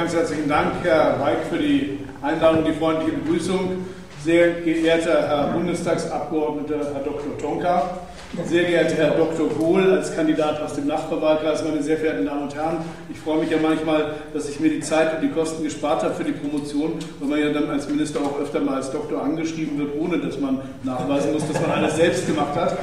Ganz herzlichen Dank, Herr Weig, für die Einladung, die freundliche Begrüßung. Sehr geehrter Herr Bundestagsabgeordneter, Herr Dr. Tonka, sehr geehrter Herr Dr. Kohl als Kandidat aus dem Nachbarwahlkreis, meine sehr verehrten Damen und Herren, ich freue mich ja manchmal, dass ich mir die Zeit und die Kosten gespart habe für die Promotion, weil man ja dann als Minister auch öfter mal als Doktor angeschrieben wird, ohne dass man nachweisen muss, dass man alles selbst gemacht hat.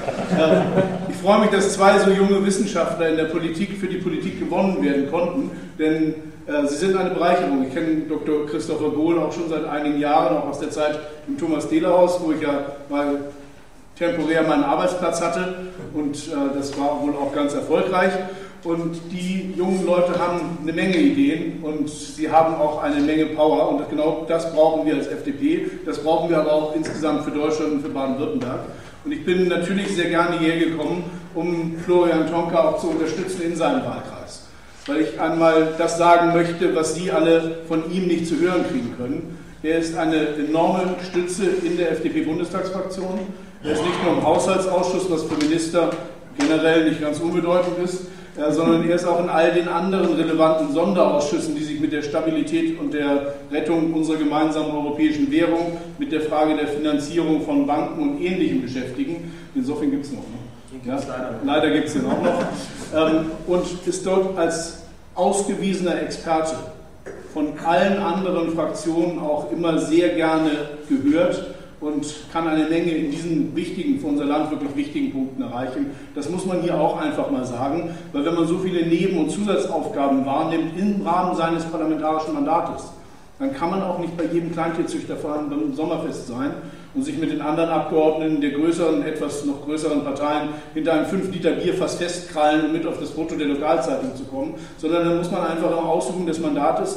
Ich freue mich, dass zwei so junge Wissenschaftler in der Politik für die Politik gewonnen werden konnten, denn sie sind eine Bereicherung. Ich kenne Dr. Christopher Gohl auch schon seit einigen Jahren, auch aus der Zeit im Thomas-Dehler-Haus, wo ich ja mal temporär meinen Arbeitsplatz hatte, und das war wohl auch ganz erfolgreich. Und die jungen Leute haben eine Menge Ideen und sie haben auch eine Menge Power, und genau das brauchen wir als FDP, das brauchen wir aber auch insgesamt für Deutschland und für Baden-Württemberg. Und ich bin natürlich sehr gerne hierher gekommen, um Florian Tonka auch zu unterstützen in seinem Wahlkreis, weil ich einmal das sagen möchte, was Sie alle von ihm nicht zu hören kriegen können. Er ist eine enorme Stütze in der FDP-Bundestagsfraktion. Er ist nicht nur im Haushaltsausschuss, was für Minister generell nicht ganz unbedeutend ist, sondern er ist auch in all den anderen relevanten Sonderausschüssen, die sich mit der Stabilität und der Rettung unserer gemeinsamen europäischen Währung, mit der Frage der Finanzierung von Banken und Ähnlichem beschäftigen. Insofern gibt es noch. Ja, leider gibt es den auch noch. Und ist dort als ausgewiesener Experte von allen anderen Fraktionen auch immer sehr gerne gehört und kann eine Menge in diesen wichtigen, für unser Land wirklich wichtigen Punkten erreichen. Das muss man hier auch einfach mal sagen, weil wenn man so viele Neben- und Zusatzaufgaben wahrnimmt im Rahmen seines parlamentarischen Mandates, dann kann man auch nicht bei jedem Kleintierzüchterverein beim Sommerfest sein und sich mit den anderen Abgeordneten der größeren, etwas noch größeren Parteien hinter einem 5-Liter-Bierfass festkrallen, um mit auf das Foto der Lokalzeitung zu kommen, sondern dann muss man einfach im Ausüben des Mandates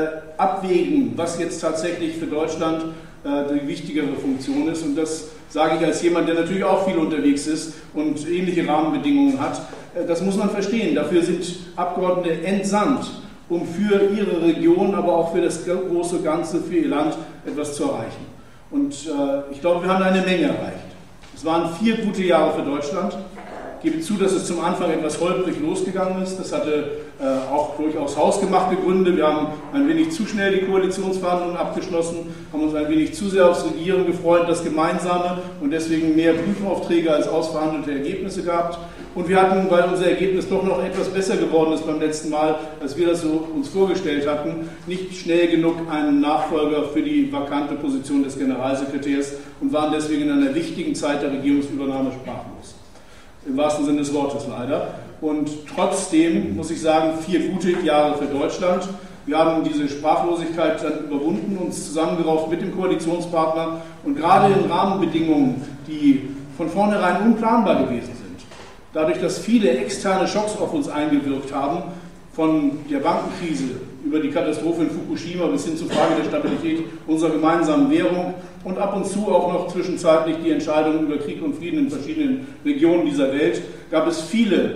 abwägen, was jetzt tatsächlich für Deutschland die wichtigere Funktion ist. Und das sage ich als jemand, der natürlich auch viel unterwegs ist und ähnliche Rahmenbedingungen hat. Das muss man verstehen. Dafür sind Abgeordnete entsandt, um für ihre Region, aber auch für das große Ganze, für ihr Land etwas zu erreichen. Und ich glaube, wir haben eine Menge erreicht. Es waren 4 gute Jahre für Deutschland. Ich gebe zu, dass es zum Anfang etwas holprig losgegangen ist. Das hatte auch durchaus hausgemachte Gründe. Wir haben ein wenig zu schnell die Koalitionsverhandlungen abgeschlossen, haben uns ein wenig zu sehr aufs Regieren gefreut, das Gemeinsame, und deswegen mehr Prüfaufträge als ausverhandelte Ergebnisse gehabt. Und wir hatten, weil unser Ergebnis doch noch etwas besser geworden ist beim letzten Mal, als wir das so uns vorgestellt hatten, nicht schnell genug einen Nachfolger für die vakante Position des Generalsekretärs und waren deswegen in einer wichtigen Zeit der Regierungsübernahme sprachlos. Im wahrsten Sinne des Wortes leider. Und trotzdem muss ich sagen, 4 gute Jahre für Deutschland. Wir haben diese Sprachlosigkeit dann überwunden, uns zusammengerauft mit dem Koalitionspartner, und gerade in Rahmenbedingungen, die von vornherein unplanbar gewesen sind, dadurch, dass viele externe Schocks auf uns eingewirkt haben, von der Bankenkrise über die Katastrophe in Fukushima bis hin zur Frage der Stabilität unserer gemeinsamen Währung und ab und zu auch noch zwischenzeitlich die Entscheidung über Krieg und Frieden in verschiedenen Regionen dieser Welt, gab es viele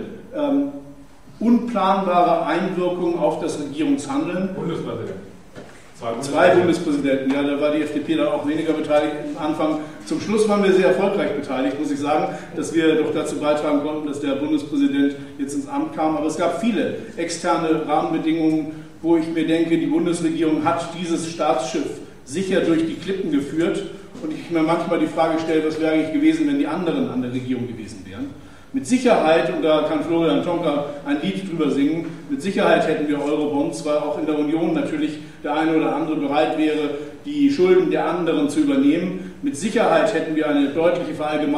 unplanbare Einwirkungen auf das Regierungshandeln. Bundespräsident. 2 Bundespräsidenten, ja, da war die FDP dann auch weniger beteiligt am Anfang. Zum Schluss waren wir sehr erfolgreich beteiligt, muss ich sagen, dass wir doch dazu beitragen konnten, dass der Bundespräsident jetzt ins Amt kam. Aber es gab viele externe Rahmenbedingungen, wo ich mir denke, die Bundesregierung hat dieses Staatsschiff sicher durch die Klippen geführt, und ich mir manchmal die Frage stelle, was wäre eigentlich gewesen, wenn die anderen an der Regierung gewesen wären. Mit Sicherheit, und da kann Florian Tonka ein Lied drüber singen, mit Sicherheit hätten wir Eurobonds, weil auch in der Union natürlich der eine oder andere bereit wäre, die Schulden der anderen zu übernehmen. Mit Sicherheit hätten wir eine deutliche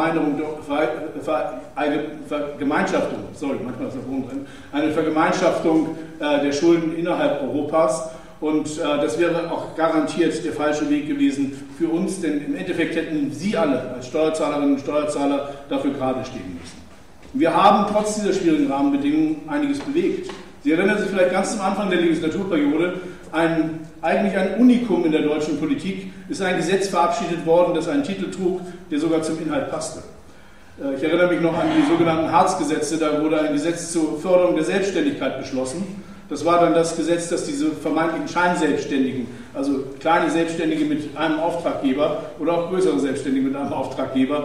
Vergemeinschaftung der Schulden innerhalb Europas. Und das wäre auch garantiert der falsche Weg gewesen für uns, denn im Endeffekt hätten Sie alle als Steuerzahlerinnen und Steuerzahler dafür gerade stehen müssen. Wir haben trotz dieser schwierigen Rahmenbedingungen einiges bewegt. Sie erinnern sich vielleicht ganz zum Anfang der Legislaturperiode, eigentlich ein Unikum in der deutschen Politik, ist ein Gesetz verabschiedet worden, das einen Titel trug, der sogar zum Inhalt passte. Ich erinnere mich noch an die sogenannten Hartz-Gesetze, da wurde ein Gesetz zur Förderung der Selbstständigkeit beschlossen. Das war dann das Gesetz, das diese vermeintlichen Scheinselbstständigen, also kleine Selbstständige mit einem Auftraggeber oder auch größere Selbstständige mit einem Auftraggeber,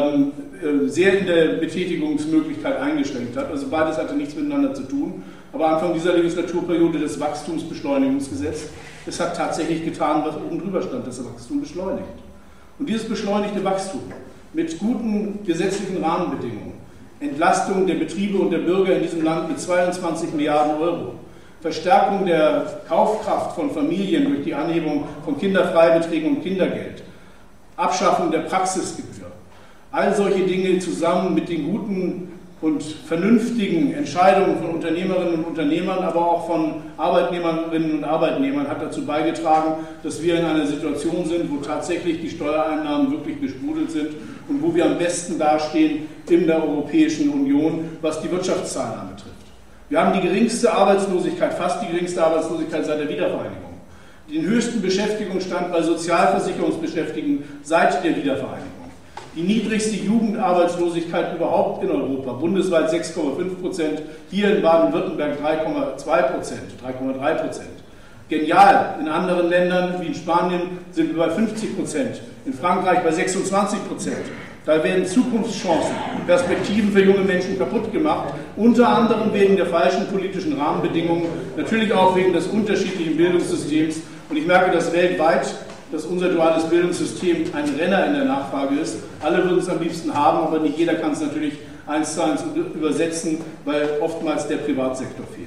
sehr in der Betätigungsmöglichkeit eingeschränkt hat. Also beides hatte nichts miteinander zu tun. Aber Anfang dieser Legislaturperiode das Wachstumsbeschleunigungsgesetz, es hat tatsächlich getan, was oben drüber stand, das Wachstum beschleunigt. Und dieses beschleunigte Wachstum mit guten gesetzlichen Rahmenbedingungen, Entlastung der Betriebe und der Bürger in diesem Land mit 22 Milliarden Euro, Verstärkung der Kaufkraft von Familien durch die Anhebung von Kinderfreibeträgen und Kindergeld, Abschaffung der Praxisgebühr. All solche Dinge zusammen mit den guten und vernünftigen Entscheidungen von Unternehmerinnen und Unternehmern, aber auch von Arbeitnehmerinnen und Arbeitnehmern hat dazu beigetragen, dass wir in einer Situation sind, wo tatsächlich die Steuereinnahmen wirklich gesprudelt sind und wo wir am besten dastehen in der Europäischen Union, was die Wirtschaftszahlen anbetrifft. Wir haben die geringste Arbeitslosigkeit, fast die geringste Arbeitslosigkeit seit der Wiedervereinigung. Den höchsten Beschäftigungsstand bei Sozialversicherungsbeschäftigten seit der Wiedervereinigung. Die niedrigste Jugendarbeitslosigkeit überhaupt in Europa, bundesweit 6,5%, hier in Baden-Württemberg 3,2%, 3,3%. Genial, in anderen Ländern wie in Spanien sind wir bei 50%, in Frankreich bei 26%. Da werden Zukunftschancen, Perspektiven für junge Menschen kaputt gemacht, unter anderem wegen der falschen politischen Rahmenbedingungen, natürlich auch wegen des unterschiedlichen Bildungssystems. Und ich merke, dass weltweit, dass unser duales Bildungssystem ein Renner in der Nachfrage ist. Alle würden es am liebsten haben, aber nicht jeder kann es natürlich 1:1 übersetzen, weil oftmals der Privatsektor fehlt.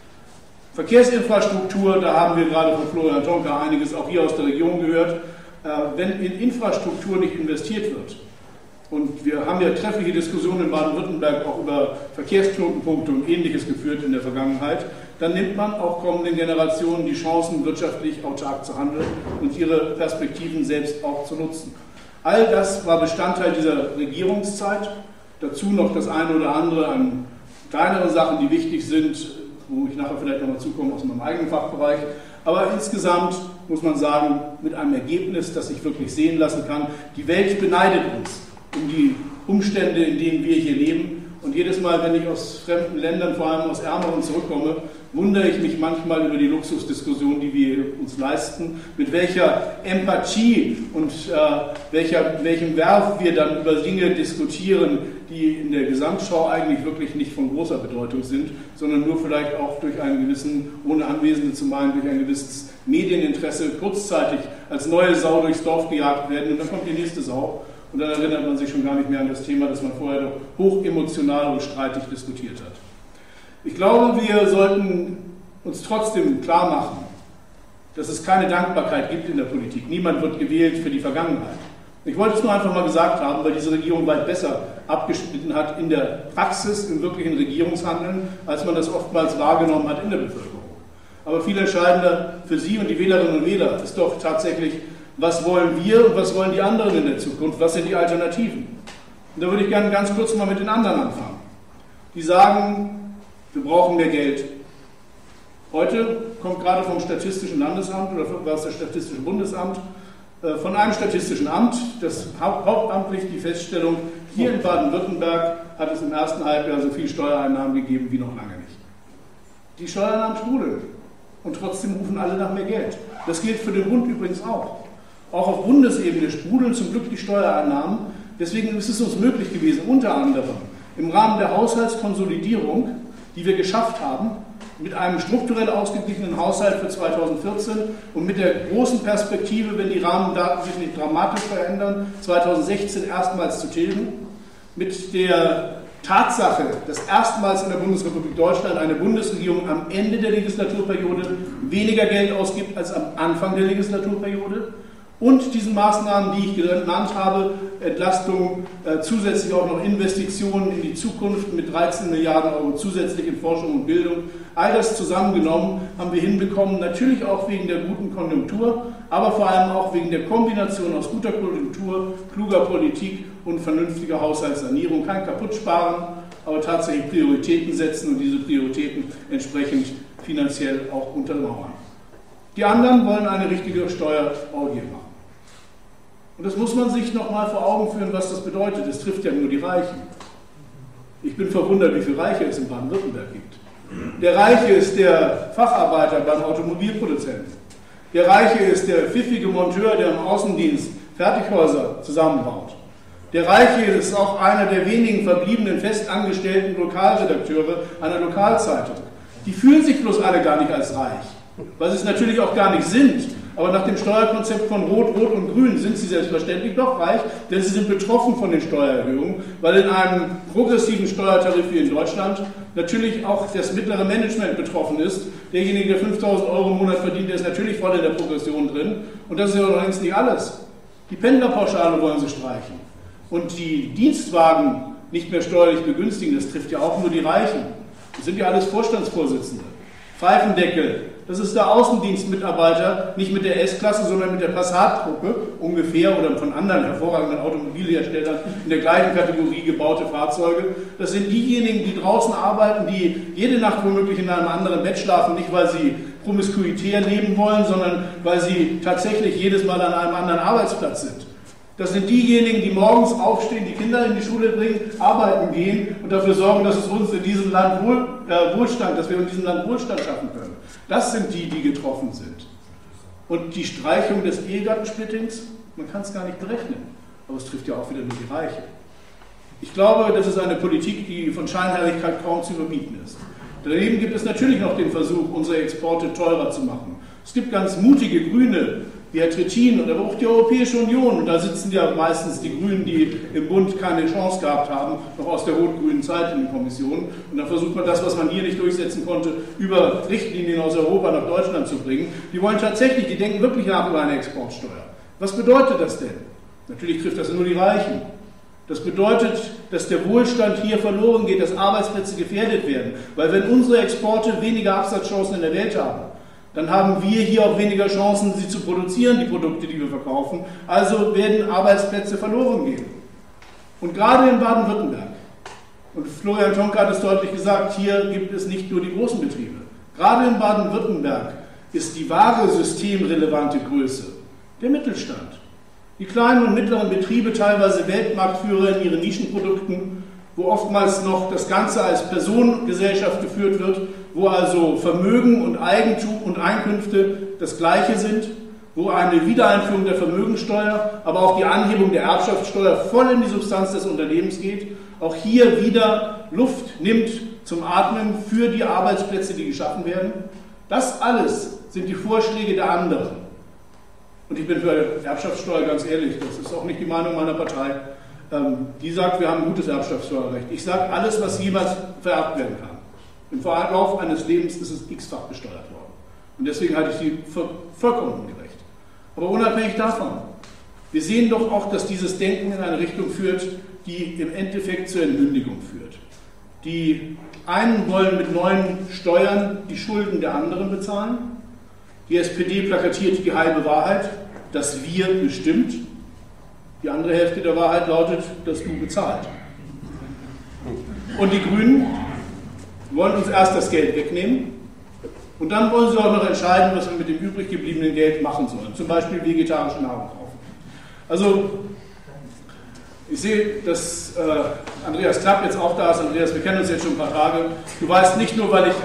Verkehrsinfrastruktur, da haben wir gerade von Florian Tonka einiges auch hier aus der Region gehört. Wenn in Infrastruktur nicht investiert wird, und wir haben ja treffliche Diskussionen in Baden-Württemberg auch über Verkehrsknotenpunkte und Ähnliches geführt in der Vergangenheit, dann nimmt man auch kommenden Generationen die Chancen, wirtschaftlich autark zu handeln und ihre Perspektiven selbst auch zu nutzen. All das war Bestandteil dieser Regierungszeit. Dazu noch das eine oder andere an kleineren Sachen, die wichtig sind, wo ich nachher vielleicht nochmal zukomme aus meinem eigenen Fachbereich. Aber insgesamt muss man sagen, mit einem Ergebnis, das sich wirklich sehen lassen kann. Die Welt beneidet uns um die Umstände, in denen wir hier leben. Und jedes Mal, wenn ich aus fremden Ländern, vor allem aus ärmeren, zurückkomme, wundere ich mich manchmal über die Luxusdiskussion, die wir uns leisten, mit welcher Empathie und welchem Werf wir dann über Dinge diskutieren, die in der Gesamtschau eigentlich wirklich nicht von großer Bedeutung sind, sondern nur vielleicht auch durch einen gewissen, ohne Anwesende zu meinen, durch ein gewisses Medieninteresse kurzzeitig als neue Sau durchs Dorf gejagt werden und dann kommt die nächste Sau. Und dann erinnert man sich schon gar nicht mehr an das Thema, das man vorher doch hoch emotional und streitig diskutiert hat. Ich glaube, wir sollten uns trotzdem klar machen, dass es keine Dankbarkeit gibt in der Politik. Niemand wird gewählt für die Vergangenheit. Ich wollte es nur einfach mal gesagt haben, weil diese Regierung weit besser abgeschnitten hat in der Praxis, im wirklichen Regierungshandeln, als man das oftmals wahrgenommen hat in der Bevölkerung. Aber viel entscheidender für Sie und die Wählerinnen und Wähler ist doch tatsächlich, was wollen wir und was wollen die anderen in der Zukunft? Was sind die Alternativen? Und da würde ich gerne ganz kurz mal mit den anderen anfangen. Die sagen, wir brauchen mehr Geld. Heute kommt gerade vom Statistischen Landesamt oder war es das Statistische Bundesamt, von einem statistischen Amt, das hauptamtlich die Feststellung, hier in Baden-Württemberg hat es im ersten Halbjahr so viel Steuereinnahmen gegeben wie noch lange nicht. Die Steuereinnahmen sprudeln und trotzdem rufen alle nach mehr Geld. Das gilt für den Bund übrigens auch. Auch auf Bundesebene sprudeln zum Glück die Steuereinnahmen. Deswegen ist es uns möglich gewesen, unter anderem im Rahmen der Haushaltskonsolidierung, die wir geschafft haben, mit einem strukturell ausgeglichenen Haushalt für 2014 und mit der großen Perspektive, wenn die Rahmendaten sich nicht dramatisch verändern, 2016 erstmals zu tilgen, mit der Tatsache, dass erstmals in der Bundesrepublik Deutschland eine Bundesregierung am Ende der Legislaturperiode weniger Geld ausgibt als am Anfang der Legislaturperiode, und diesen Maßnahmen, die ich genannt habe, Entlastung, zusätzlich auch noch Investitionen in die Zukunft mit 13 Milliarden Euro zusätzlich in Forschung und Bildung. All das zusammengenommen haben wir hinbekommen, natürlich auch wegen der guten Konjunktur, aber vor allem auch wegen der Kombination aus guter Konjunktur, kluger Politik und vernünftiger Haushaltssanierung. Kein Kaputtsparen, aber tatsächlich Prioritäten setzen und diese Prioritäten entsprechend finanziell auch untermauern. Die anderen wollen eine richtige Steuerorgie machen. Und das muss man sich nochmal vor Augen führen, was das bedeutet. Es trifft ja nur die Reichen. Ich bin verwundert, wie viele Reiche es in Baden-Württemberg gibt. Der Reiche ist der Facharbeiter beim Automobilproduzenten. Der Reiche ist der pfiffige Monteur, der im Außendienst Fertighäuser zusammenbaut. Der Reiche ist auch einer der wenigen verbliebenen festangestellten Lokalredakteure einer Lokalzeitung. Die fühlen sich bloß alle gar nicht als reich, weil sie es natürlich auch gar nicht sind. Aber nach dem Steuerkonzept von Rot, Rot und Grün sind sie selbstverständlich doch reich, denn sie sind betroffen von den Steuererhöhungen, weil in einem progressiven Steuertarif wie in Deutschland natürlich auch das mittlere Management betroffen ist. Derjenige, der 5.000 € im Monat verdient, der ist natürlich voll in der Progression drin. Und das ist ja noch längst nicht alles. Die Pendlerpauschale wollen sie streichen. Und die Dienstwagen nicht mehr steuerlich begünstigen, das trifft ja auch nur die Reichen. Das sind ja alles Vorstandsvorsitzende. Pfeifendeckel, das ist der Außendienstmitarbeiter, nicht mit der S-Klasse, sondern mit der Passat-Gruppe ungefähr oder von anderen hervorragenden Automobilherstellern in der gleichen Kategorie gebaute Fahrzeuge. Das sind diejenigen, die draußen arbeiten, die jede Nacht womöglich in einem anderen Bett schlafen, nicht weil sie promiskuitär leben wollen, sondern weil sie tatsächlich jedes Mal an einem anderen Arbeitsplatz sind. Das sind diejenigen, die morgens aufstehen, die Kinder in die Schule bringen, arbeiten gehen und dafür sorgen, dass es uns in diesem Land Wohlstand, dass wir in diesem Land Wohlstand schaffen können. Das sind die, die getroffen sind. Und die Streichung des Ehegattensplittings, man kann es gar nicht berechnen, aber es trifft ja auch wieder nur die Reiche. Ich glaube, das ist eine Politik, die von Scheinheiligkeit kaum zu überbieten ist. Daneben gibt es natürlich noch den Versuch, unsere Exporte teurer zu machen. Es gibt ganz mutige Grüne, wie Herr Trittin und aber auch die Europäische Union. Und da sitzen ja meistens die Grünen, die im Bund keine Chance gehabt haben, noch aus der rot-grünen Zeit in den Kommissionen. Und dann versucht man das, was man hier nicht durchsetzen konnte, über Richtlinien aus Europa nach Deutschland zu bringen. Die wollen tatsächlich, die denken wirklich nach über eine Exportsteuer. Was bedeutet das denn? Natürlich trifft das nur die Reichen. Das bedeutet, dass der Wohlstand hier verloren geht, dass Arbeitsplätze gefährdet werden. Weil wenn unsere Exporte weniger Absatzchancen in der Welt haben, dann haben wir hier auch weniger Chancen, sie zu produzieren, die Produkte, die wir verkaufen. Also werden Arbeitsplätze verloren gehen. Und gerade in Baden-Württemberg, und Florian Tonka hat es deutlich gesagt, hier gibt es nicht nur die großen Betriebe. Gerade in Baden-Württemberg ist die wahre systemrelevante Größe der Mittelstand. Die kleinen und mittleren Betriebe, teilweise Weltmarktführer in ihren Nischenprodukten, wo oftmals noch das Ganze als Personengesellschaft geführt wird, wo also Vermögen und Eigentum und Einkünfte das Gleiche sind, wo eine Wiedereinführung der Vermögensteuer, aber auch die Anhebung der Erbschaftssteuer voll in die Substanz des Unternehmens geht, auch hier wieder Luft nimmt zum Atmen für die Arbeitsplätze, die geschaffen werden. Das alles sind die Vorschläge der anderen. Und ich bin für Erbschaftssteuer ganz ehrlich, das ist auch nicht die Meinung meiner Partei. Die sagt, wir haben ein gutes Erbschaftssteuerrecht. Ich sage, alles, was jemals vererbt werden kann. Im Verlauf eines Lebens ist es x-fach besteuert worden. Und deswegen halte ich sie für vollkommen ungerecht. Aber unabhängig davon, wir sehen doch auch, dass dieses Denken in eine Richtung führt, die im Endeffekt zur Entmündigung führt. Die einen wollen mit neuen Steuern die Schulden der anderen bezahlen. Die SPD plakatiert die halbe Wahrheit, dass wir bestimmt. Die andere Hälfte der Wahrheit lautet, dass du bezahlt. Und die Grünen wollen uns erst das Geld wegnehmen und dann wollen sie auch noch entscheiden, was wir mit dem übrig gebliebenen Geld machen sollen. Zum Beispiel vegetarische Nahrung kaufen. Also, ich sehe, dass Andreas Klapp jetzt auch da ist. Andreas, wir kennen uns jetzt schon ein paar Tage. Du weißt nicht nur, weil ich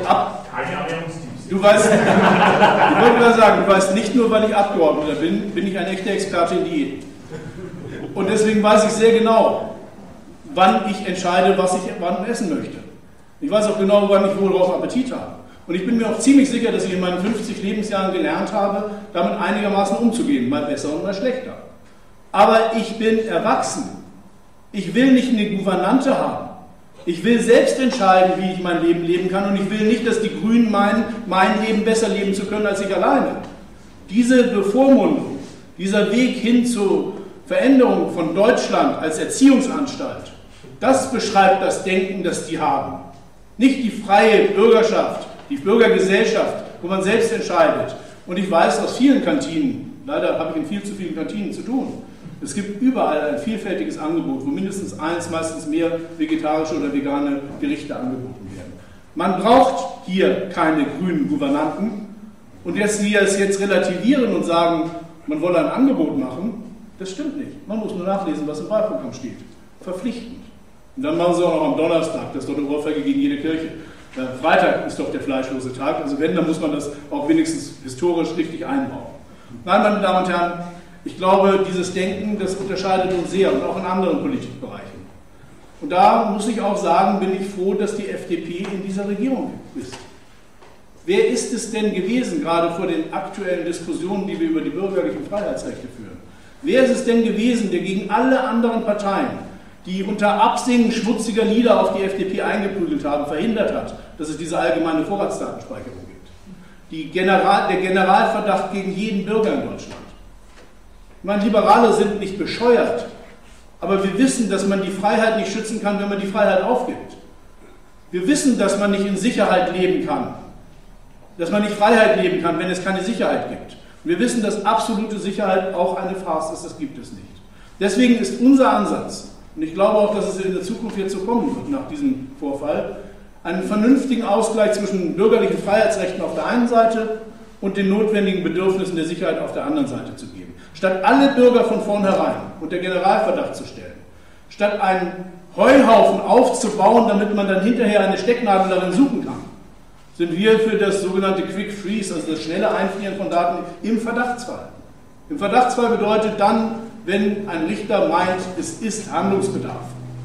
Du weißt, ich wollte mal sagen, du weißt nicht nur, weil ich Abgeordneter bin ich ein echter Experte in Diäten. Und deswegen weiß ich sehr genau, wann ich entscheide, was ich wann essen möchte. Ich weiß auch genau, wann ich worauf Appetit habe. Und ich bin mir auch ziemlich sicher, dass ich in meinen 50 Lebensjahren gelernt habe, damit einigermaßen umzugehen, mal besser und mal schlechter. Aber ich bin erwachsen. Ich will nicht eine Gouvernante haben. Ich will selbst entscheiden, wie ich mein Leben leben kann und ich will nicht, dass die Grünen meinen, mein Leben besser leben zu können als ich alleine. Diese Bevormundung, dieser Weg hin zur Veränderung von Deutschland als Erziehungsanstalt, das beschreibt das Denken, das die haben. Nicht die freie Bürgerschaft, die Bürgergesellschaft, wo man selbst entscheidet. Und ich weiß aus vielen Kantinen, leider habe ich in viel zu vielen Kantinen zu tun, es gibt überall ein vielfältiges Angebot, wo mindestens eins, meistens mehr vegetarische oder vegane Gerichte angeboten werden. Man braucht hier keine grünen Gouvernanten. Und dass wir es jetzt relativieren und sagen, man wolle ein Angebot machen, das stimmt nicht. Man muss nur nachlesen, was im Wahlprogramm steht. Verpflichtend. Und dann machen sie auch noch am Donnerstag, das ist doch eine Ohrfeige gegen jede Kirche. Freitag ist doch der fleischlose Tag, also wenn, dann muss man das auch wenigstens historisch richtig einbauen. Nein, meine Damen und Herren, ich glaube, dieses Denken, das unterscheidet uns sehr und auch in anderen Politikbereichen. Und da muss ich auch sagen, bin ich froh, dass die FDP in dieser Regierung ist. Wer ist es denn gewesen, gerade vor den aktuellen Diskussionen, die wir über die bürgerlichen Freiheitsrechte führen? Wer ist es denn gewesen, der gegen alle anderen Parteien, die unter Absingen schmutziger Lieder auf die FDP eingeprügelt haben, verhindert hat, dass es diese allgemeine Vorratsdatenspeicherung gibt? Der Generalverdacht gegen jeden Bürger in Deutschland. Ich meine, Liberale sind nicht bescheuert, aber wir wissen, dass man die Freiheit nicht schützen kann, wenn man die Freiheit aufgibt. Wir wissen, dass man nicht in Sicherheit leben kann, dass man nicht Freiheit leben kann, wenn es keine Sicherheit gibt. Und wir wissen, dass absolute Sicherheit auch eine Farce ist, das gibt es nicht. Deswegen ist unser Ansatz, und ich glaube auch, dass es in der Zukunft jetzt so kommen wird nach diesem Vorfall, einen vernünftigen Ausgleich zwischen bürgerlichen Freiheitsrechten auf der einen Seite und den notwendigen Bedürfnissen der Sicherheit auf der anderen Seite zu geben. Statt alle Bürger von vornherein unter Generalverdacht zu stellen, statt einen Heuhaufen aufzubauen, damit man dann hinterher eine Stecknadel darin suchen kann, sind wir für das sogenannte Quick Freeze, also das schnelle Einfrieren von Daten im Verdachtsfall. Im Verdachtsfall bedeutet dann, wenn ein Richter meint, es ist Handlungsbedarf.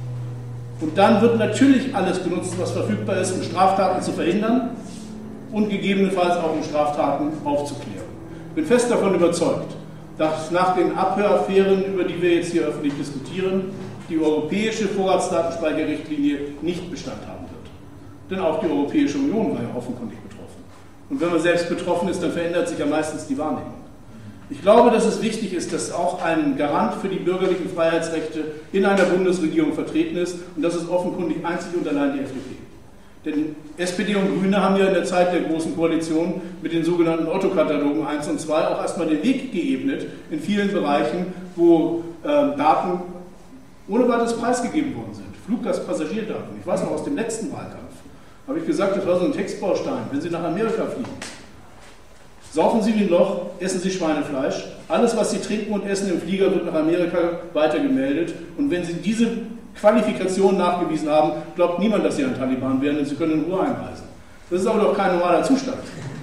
Und dann wird natürlich alles genutzt, was verfügbar ist, um Straftaten zu verhindern und gegebenenfalls auch um Straftaten aufzuklären. Ich bin fest davon überzeugt, dass nach den Abhöraffären, über die wir jetzt hier öffentlich diskutieren, die europäische Vorratsdatenspeicherrichtlinie nicht Bestand haben wird. Denn auch die Europäische Union war ja offenkundig betroffen. Und wenn man selbst betroffen ist, dann verändert sich ja meistens die Wahrnehmung. Ich glaube, dass es wichtig ist, dass auch ein Garant für die bürgerlichen Freiheitsrechte in einer Bundesregierung vertreten ist. Und das ist offenkundig einzig und allein die FDP. Denn SPD und Grüne haben ja in der Zeit der Großen Koalition mit den sogenannten Otto-Katalogen 1 und 2 auch erstmal den Weg geebnet in vielen Bereichen, wo Daten ohne weiteres preisgegeben worden sind. Fluggastpassagierdaten. Ich weiß noch aus dem letzten Wahlkampf, habe ich gesagt, das war so ein Textbaustein. Wenn Sie nach Amerika fliegen, saufen Sie wie ein Loch, essen Sie Schweinefleisch. Alles, was Sie trinken und essen im Flieger, wird nach Amerika weitergemeldet. Und wenn Sie diese Qualifikation nachgewiesen haben, glaubt niemand, dass Sie ein Taliban wären und Sie können in Ruhe einreisen. Das ist aber doch kein normaler Zustand.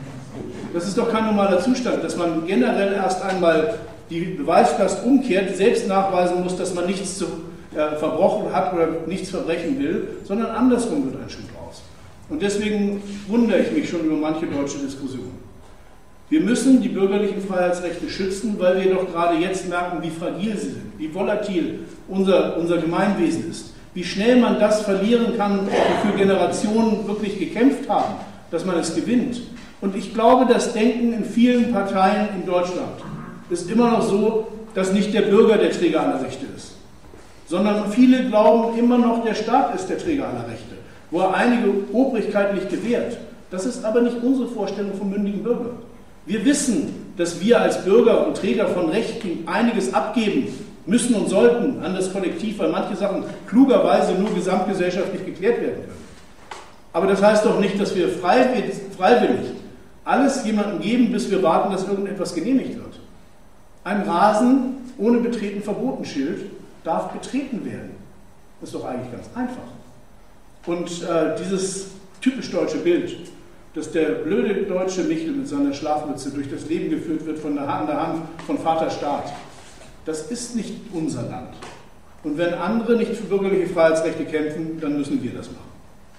Das ist doch kein normaler Zustand, dass man generell erst einmal die Beweislast umkehrt, selbst nachweisen muss, dass man nichts zu verbrochen hat oder nichts verbrechen will, sondern andersrum wird ein Schuh draus. Und deswegen wundere ich mich schon über manche deutsche Diskussionen. Wir müssen die bürgerlichen Freiheitsrechte schützen, weil wir doch gerade jetzt merken, wie fragil sie sind, wie volatil unser Gemeinwesen ist, wie schnell man das verlieren kann, wofür Generationen wirklich gekämpft haben, dass man es gewinnt. Und ich glaube, das Denken in vielen Parteien in Deutschland ist immer noch so, dass nicht der Bürger der Träger aller Rechte ist, sondern viele glauben immer noch, der Staat ist der Träger aller Rechte, wo er einige obrigkeitlich gewährt. Das ist aber nicht unsere Vorstellung vom mündigen Bürger. Wir wissen, dass wir als Bürger und Träger von Rechten einiges abgeben müssen und sollten an das Kollektiv, weil manche Sachen klugerweise nur gesamtgesellschaftlich geklärt werden können. Aber das heißt doch nicht, dass wir freiwillig alles jemandem geben, bis wir warten, dass irgendetwas genehmigt wird. Ein Rasen ohne Betreten Verbotenschild darf betreten werden. Das ist doch eigentlich ganz einfach. Und dieses typisch deutsche Bild, dass der blöde deutsche Michel mit seiner Schlafmütze durch das Leben geführt wird an der Hand von Vater Staat, das ist nicht unser Land. Und wenn andere nicht für bürgerliche Freiheitsrechte kämpfen, dann müssen wir das machen.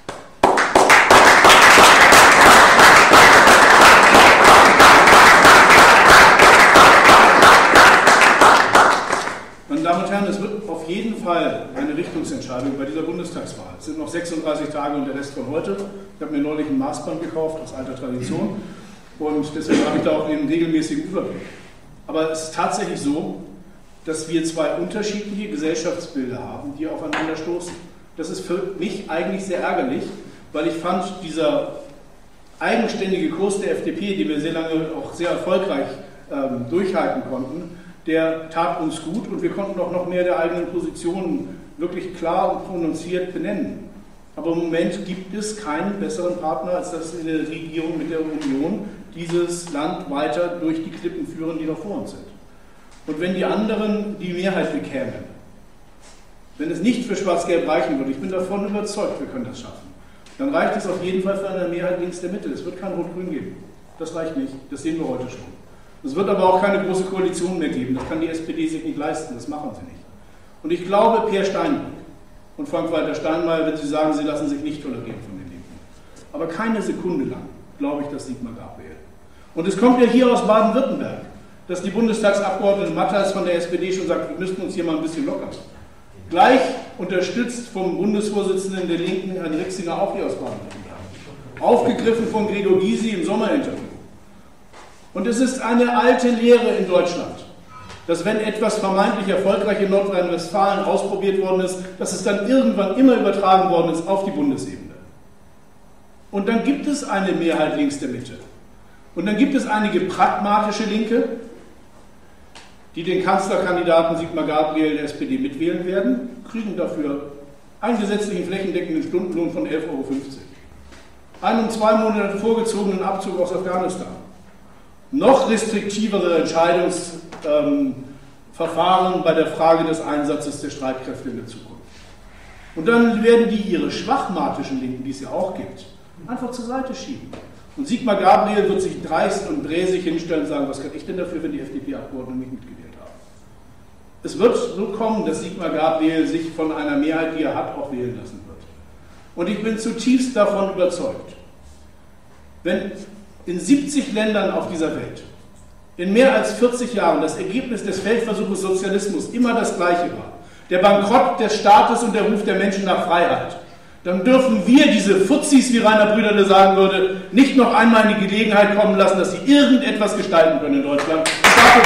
Meine Damen und Herren, es wird auf jeden Fall eine Richtungsentscheidung bei dieser Bundestagswahl. Es sind noch 36 Tage und der Rest von heute. Ich habe mir neulich ein Maßband gekauft, aus alter Tradition. Und deswegen habe ich da auch einen regelmäßigen Überblick. Aber es ist tatsächlich so, dass wir zwei unterschiedliche Gesellschaftsbilder haben, die aufeinander stoßen. Das ist für mich eigentlich sehr ärgerlich, weil ich fand, dieser eigenständige Kurs der FDP, den wir sehr lange auch sehr erfolgreich durchhalten konnten, der tat uns gut und wir konnten auch noch mehr der eigenen Positionen wirklich klar und prononziert benennen. Aber im Moment gibt es keinen besseren Partner, als dass in der Regierung mit der Union dieses Land weiter durch die Klippen führen, die noch vor uns sind. Und wenn die anderen die Mehrheit bekämen, wenn es nicht für Schwarz-Gelb reichen würde, ich bin davon überzeugt, wir können das schaffen, dann reicht es auf jeden Fall für eine Mehrheit links der Mitte. Es wird kein Rot-Grün geben. Das reicht nicht. Das sehen wir heute schon. Es wird aber auch keine große Koalition mehr geben. Das kann die SPD sich nicht leisten. Das machen sie nicht. Und ich glaube, Peer Steinbrück und Frank-Walter Steinmeier, wenn sie sagen, sie lassen sich nicht tolerieren von den Linken. Aber keine Sekunde lang glaube ich, dass Sigmar Gabriel. Und es kommt ja hier aus Baden-Württemberg, dass die Bundestagsabgeordnete Matthias von der SPD schon sagt, wir müssten uns hier mal ein bisschen lockern. Gleich unterstützt vom Bundesvorsitzenden der Linken, Herrn Rixinger, auch hier aus Baden-Württemberg. Aufgegriffen von Gregor Gysi im Sommerinterview. Und es ist eine alte Lehre in Deutschland, dass wenn etwas vermeintlich erfolgreich in Nordrhein-Westfalen ausprobiert worden ist, dass es dann irgendwann immer übertragen worden ist auf die Bundesebene. Und dann gibt es eine Mehrheit links der Mitte. Und dann gibt es einige pragmatische Linke, die den Kanzlerkandidaten Sigmar Gabriel der SPD mitwählen werden, kriegen dafür einen gesetzlichen flächendeckenden Stundenlohn von 11,50 €. Einen um 2 Monate vorgezogenen Abzug aus Afghanistan. Noch restriktivere Entscheidungsverfahren bei der Frage des Einsatzes der Streitkräfte in der Zukunft. Und dann werden die ihre schwachmatischen Linken, die es ja auch gibt, einfach zur Seite schieben. Und Sigmar Gabriel wird sich dreist und bräsig hinstellen und sagen, was kann ich denn dafür, wenn die FDP-Abgeordneten mich mitgewählt haben? Es wird so kommen, dass Sigmar Gabriel sich von einer Mehrheit, die er hat, auch wählen lassen wird. Und ich bin zutiefst davon überzeugt, wenn in 70 Ländern auf dieser Welt in mehr als 40 Jahren das Ergebnis des Feldversuches Sozialismus immer das gleiche war, der Bankrott des Staates und der Ruf der Menschen nach Freiheit, dann dürfen wir diese Fuzis, wie Rainer Brüderle sagen würde, nicht noch einmal in die Gelegenheit kommen lassen, dass sie irgendetwas gestalten können in Deutschland. Und dafür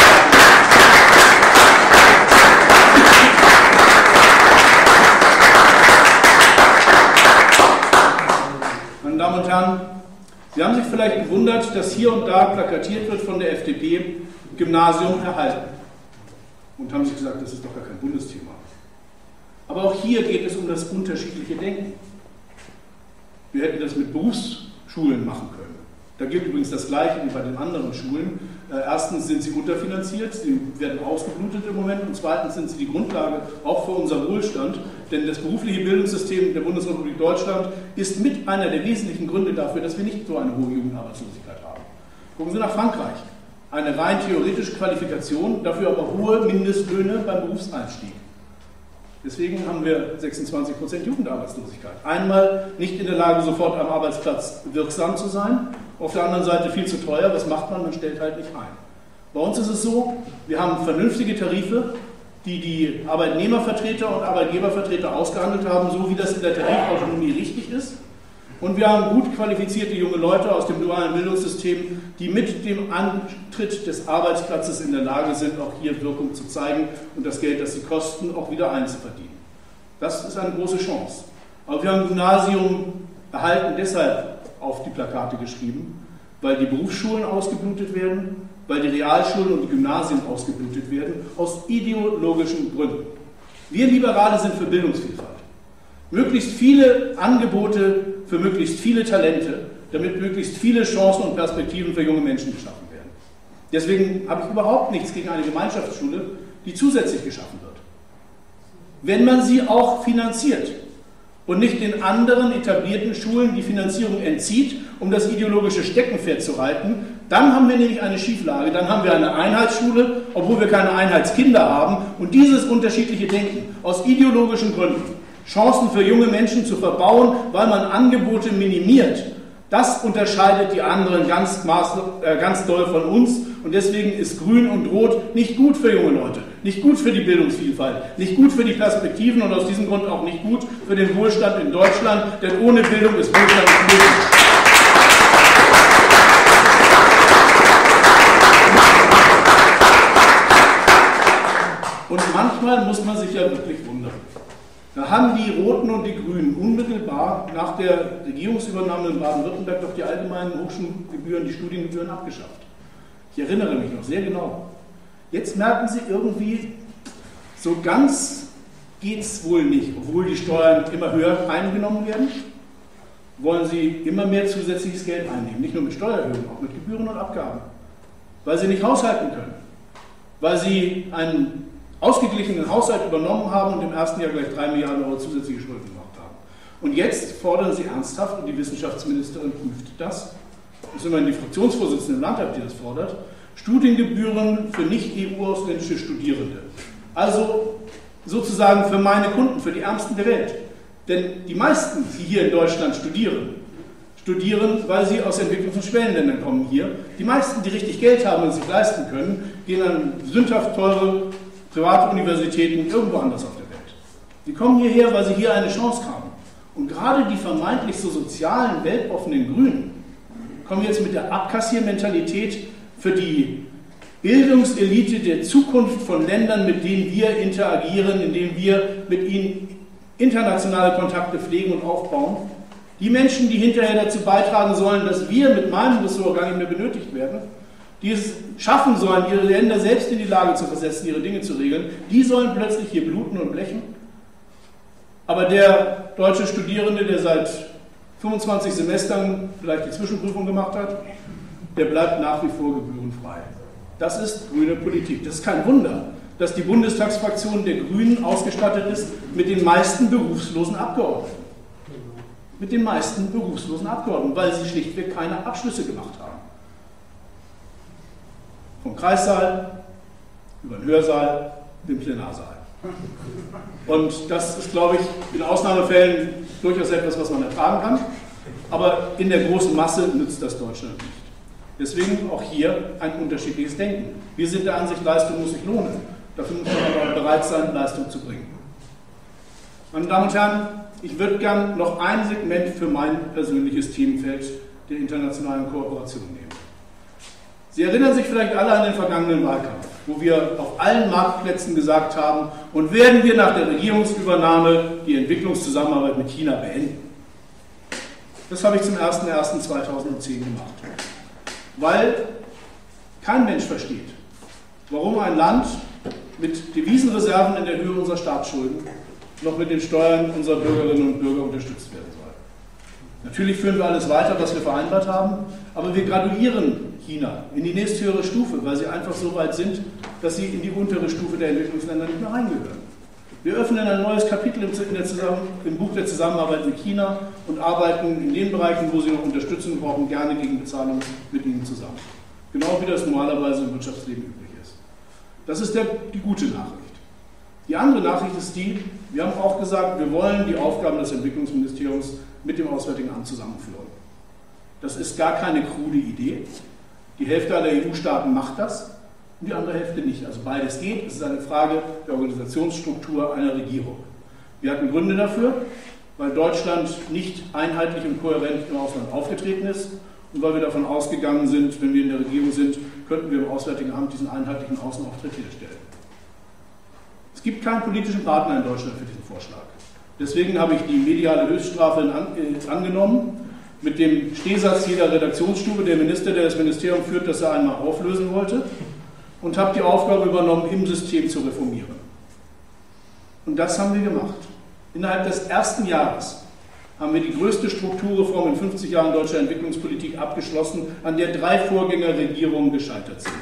meine Damen und Herren, Sie haben sich vielleicht gewundert, dass hier und da plakatiert wird von der FDP, Gymnasium erhalten. Und haben sich gesagt, das ist doch gar kein Bundesthema. Aber auch hier geht es um das unterschiedliche Denken. Wir hätten das mit Berufsschulen machen können. Da gilt übrigens das Gleiche wie bei den anderen Schulen. Erstens sind sie unterfinanziert, sie werden ausgeblutet im Moment, und zweitens sind sie die Grundlage auch für unseren Wohlstand. Denn das berufliche Bildungssystem der Bundesrepublik Deutschland ist mit einer der wesentlichen Gründe dafür, dass wir nicht so eine hohe Jugendarbeitslosigkeit haben. Gucken Sie nach Frankreich. Eine rein theoretische Qualifikation, dafür aber hohe Mindestlöhne beim Berufseinstieg. Deswegen haben wir 26% Jugendarbeitslosigkeit. Einmal nicht in der Lage, sofort am Arbeitsplatz wirksam zu sein, auf der anderen Seite viel zu teuer. Was macht man? Man stellt halt nicht ein. Bei uns ist es so, wir haben vernünftige Tarife, die die Arbeitnehmervertreter und Arbeitgebervertreter ausgehandelt haben, so wie das in der Tarifautonomie richtig ist. Und wir haben gut qualifizierte junge Leute aus dem dualen Bildungssystem, die mit dem Antritt des Arbeitsplatzes in der Lage sind, auch hier Wirkung zu zeigen und das Geld, das sie kosten, auch wieder einzuverdienen. Das ist eine große Chance. Aber wir haben Gymnasium erhalten deshalb auf die Plakate geschrieben, weil die Berufsschulen ausgeblutet werden, weil die Realschulen und die Gymnasien ausgeblutet werden, aus ideologischen Gründen. Wir Liberale sind für Bildungsvielfalt. Möglichst viele Angebote für möglichst viele Talente, damit möglichst viele Chancen und Perspektiven für junge Menschen geschaffen werden. Deswegen habe ich überhaupt nichts gegen eine Gemeinschaftsschule, die zusätzlich geschaffen wird. Wenn man sie auch finanziert und nicht den anderen etablierten Schulen die Finanzierung entzieht, um das ideologische Steckenpferd zu reiten, dann haben wir nämlich eine Schieflage. Dann haben wir eine Einheitsschule, obwohl wir keine Einheitskinder haben. Und dieses unterschiedliche Denken aus ideologischen Gründen, Chancen für junge Menschen zu verbauen, weil man Angebote minimiert, das unterscheidet die anderen ganz doll von uns. Und deswegen ist Grün und Rot nicht gut für junge Leute, nicht gut für die Bildungsvielfalt, nicht gut für die Perspektiven und aus diesem Grund auch nicht gut für den Wohlstand in Deutschland, denn ohne Bildung ist Wohlstand nicht möglich. Und manchmal muss man sich ja wirklich wundern. Da haben die Roten und die Grünen unmittelbar nach der Regierungsübernahme in Baden-Württemberg doch die allgemeinen Hochschulgebühren, die Studiengebühren abgeschafft. Ich erinnere mich noch sehr genau. Jetzt merken Sie irgendwie, so ganz geht es wohl nicht, obwohl die Steuern immer höher eingenommen werden, wollen Sie immer mehr zusätzliches Geld einnehmen. Nicht nur mit Steuererhöhungen, auch mit Gebühren und Abgaben. Weil Sie nicht haushalten können. Weil Sie einen ausgeglichenen Haushalt übernommen haben und im ersten Jahr gleich 3 Milliarden Euro zusätzliche Schulden gemacht haben. Und jetzt fordern Sie ernsthaft, und die Wissenschaftsministerin prüft das, das ist immerhin die Fraktionsvorsitzende im Landtag, die das fordert, Studiengebühren für nicht EU-ausländische Studierende. Also sozusagen für meine Kunden, für die Ärmsten der Welt. Denn die meisten, die hier in Deutschland studieren, weil sie aus Entwicklungs- und Schwellenländern kommen hier. Die meisten, die richtig Geld haben und sich leisten können, gehen an sündhaft teure private Universitäten irgendwo anders auf der Welt. Sie kommen hierher, weil sie hier eine Chance haben. Und gerade die vermeintlich so sozialen, weltoffenen Grünen kommen jetzt mit der Abkassiermentalität für die Bildungselite der Zukunft von Ländern, mit denen wir interagieren, in denen wir mit ihnen internationale Kontakte pflegen und aufbauen. Die Menschen, die hinterher dazu beitragen sollen, dass wir mit meinem Ressort gar nicht mehr benötigt werden, die es schaffen sollen, ihre Länder selbst in die Lage zu versetzen, ihre Dinge zu regeln, die sollen plötzlich hier bluten und blechen. Aber der deutsche Studierende, der seit 25 Semestern vielleicht die Zwischenprüfung gemacht hat, der bleibt nach wie vor gebührenfrei. Das ist grüne Politik. Das ist kein Wunder, dass die Bundestagsfraktion der Grünen ausgestattet ist mit den meisten berufslosen Abgeordneten. Mit den meisten berufslosen Abgeordneten, weil sie schlichtweg keine Abschlüsse gemacht haben. Vom Kreissaal über den Hörsaal, den Plenarsaal. Und das ist, glaube ich, in Ausnahmefällen durchaus etwas, was man ertragen kann. Aber in der großen Masse nützt das Deutschland nicht. Deswegen auch hier ein unterschiedliches Denken. Wir sind der Ansicht, Leistung muss sich lohnen. Dafür muss man aber bereit sein, Leistung zu bringen. Meine Damen und Herren, ich würde gern noch ein Segment für mein persönliches Themenfeld der internationalen Kooperation nehmen. Sie erinnern sich vielleicht alle an den vergangenen Wahlkampf, wo wir auf allen Marktplätzen gesagt haben, und werden wir nach der Regierungsübernahme die Entwicklungszusammenarbeit mit China beenden. Das habe ich zum 01.01.2010 gemacht. Weil kein Mensch versteht, warum ein Land mit Devisenreserven in der Höhe unserer Staatsschulden noch mit den Steuern unserer Bürgerinnen und Bürger unterstützt werden soll. Natürlich führen wir alles weiter, was wir vereinbart haben, aber wir graduieren China in die nächsthöhere Stufe, weil sie einfach so weit sind, dass sie in die untere Stufe der Entwicklungsländer nicht mehr reingehören. Wir öffnen ein neues Kapitel im Buch der Zusammenarbeit mit China und arbeiten in den Bereichen, wo sie noch Unterstützung brauchen, gerne gegen Bezahlung mit ihnen zusammen. Genau wie das normalerweise im Wirtschaftsleben üblich ist. Das ist die gute Nachricht. Die andere Nachricht ist die, wir haben auch gesagt, wir wollen die Aufgaben des Entwicklungsministeriums mit dem Auswärtigen Amt zusammenführen. Das ist gar keine krude Idee. Die Hälfte aller EU-Staaten macht das und die andere Hälfte nicht. Also beides geht. Es ist eine Frage der Organisationsstruktur einer Regierung. Wir hatten Gründe dafür, weil Deutschland nicht einheitlich und kohärent im Ausland aufgetreten ist und weil wir davon ausgegangen sind, wenn wir in der Regierung sind, könnten wir im Auswärtigen Amt diesen einheitlichen Außenauftritt herstellen. Es gibt keinen politischen Partner in Deutschland für diesen Vorschlag. Deswegen habe ich die mediale Höchststrafe angenommen, mit dem Stehsatz jeder Redaktionsstube, der Minister, der das Ministerium führt, das er einmal auflösen wollte, und habe die Aufgabe übernommen, im System zu reformieren. Und das haben wir gemacht. Innerhalb des ersten Jahres haben wir die größte Strukturreform in 50 Jahren deutscher Entwicklungspolitik abgeschlossen, an der 3 Vorgängerregierungen gescheitert sind.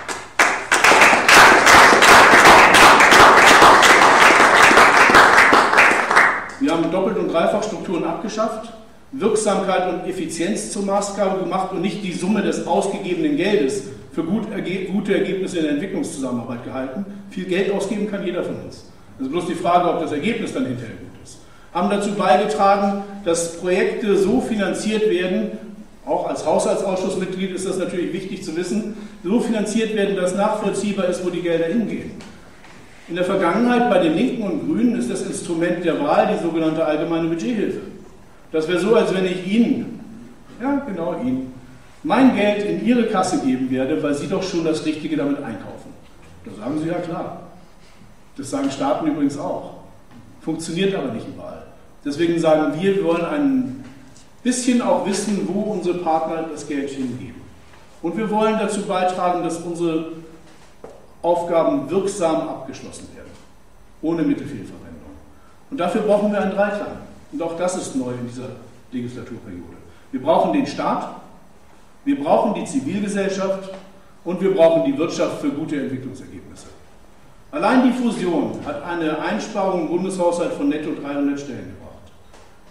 Wir haben Doppelt- und Dreifachstrukturen abgeschafft, Wirksamkeit und Effizienz zur Maßgabe gemacht und nicht die Summe des ausgegebenen Geldes für gute Ergebnisse in der Entwicklungszusammenarbeit gehalten. Viel Geld ausgeben kann jeder von uns. Das ist bloß die Frage, ob das Ergebnis dann hinterher gut ist. Haben dazu beigetragen, dass Projekte so finanziert werden, auch als Haushaltsausschussmitglied ist das natürlich wichtig zu wissen, so finanziert werden, dass nachvollziehbar ist, wo die Gelder hingehen. In der Vergangenheit bei den Linken und Grünen ist das Instrument der Wahl die sogenannte allgemeine Budgethilfe. Das wäre so, als wenn ich Ihnen, ja genau Ihnen, mein Geld in Ihre Kasse geben werde, weil Sie doch schon das Richtige damit einkaufen. Da sagen Sie ja klar. Das sagen Staaten übrigens auch. Funktioniert aber nicht überall. Deswegen sagen wir wollen ein bisschen auch wissen, wo unsere Partner das Geld hingeben. Und wir wollen dazu beitragen, dass unsere Aufgaben wirksam abgeschlossen werden, ohne Mittelfehlverwendung. Und dafür brauchen wir einen Dreiklang. Und auch das ist neu in dieser Legislaturperiode. Wir brauchen den Staat, wir brauchen die Zivilgesellschaft und wir brauchen die Wirtschaft für gute Entwicklungsergebnisse. Allein die Fusion hat eine Einsparung im Bundeshaushalt von netto 300 Stellen gebracht.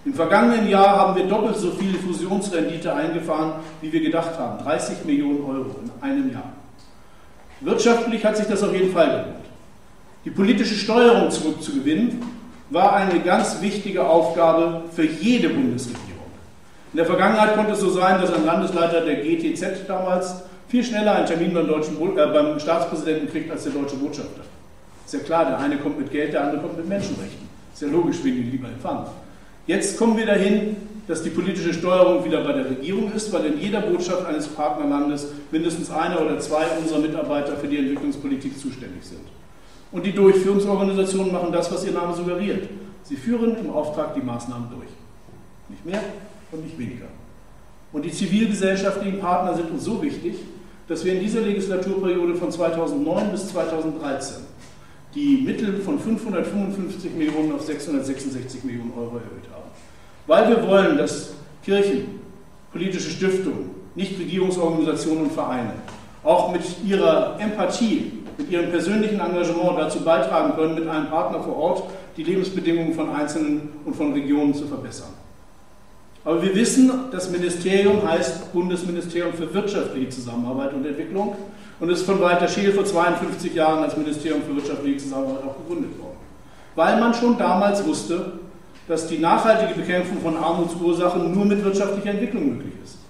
Im vergangenen Jahr haben wir doppelt so viel Fusionsrendite eingefahren, wie wir gedacht haben. 30 Millionen Euro in einem Jahr. Wirtschaftlich hat sich das auf jeden Fall gelohnt. Die politische Steuerung zurückzugewinnen, war eine ganz wichtige Aufgabe für jede Bundesregierung. In der Vergangenheit konnte es so sein, dass ein Landesleiter der GTZ damals viel schneller einen Termin beim Staatspräsidenten kriegt als der deutsche Botschafter. Ist ja klar, der eine kommt mit Geld, der andere kommt mit Menschenrechten. Ist ja logisch, wen die lieber empfangen. Jetzt kommen wir dahin, dass die politische Steuerung wieder bei der Regierung ist, weil in jeder Botschaft eines Partnerlandes mindestens einer oder zwei unserer Mitarbeiter für die Entwicklungspolitik zuständig sind. Und die Durchführungsorganisationen machen das, was ihr Name suggeriert. Sie führen im Auftrag die Maßnahmen durch. Nicht mehr und nicht weniger. Und die zivilgesellschaftlichen Partner sind uns so wichtig, dass wir in dieser Legislaturperiode von 2009 bis 2013 die Mittel von 555 Millionen auf 666 Millionen Euro erhöht haben. Weil wir wollen, dass Kirchen, politische Stiftungen, Nichtregierungsorganisationen und Vereine auch mit ihrer Empathie, mit ihrem persönlichen Engagement dazu beitragen können, mit einem Partner vor Ort die Lebensbedingungen von Einzelnen und von Regionen zu verbessern. Aber wir wissen, das Ministerium heißt Bundesministerium für wirtschaftliche Zusammenarbeit und Entwicklung und ist von Walter Scheel vor 52 Jahren als Ministerium für wirtschaftliche Zusammenarbeit auch gegründet worden. Weil man schon damals wusste, dass die nachhaltige Bekämpfung von Armutsursachen nur mit wirtschaftlicher Entwicklung möglich ist.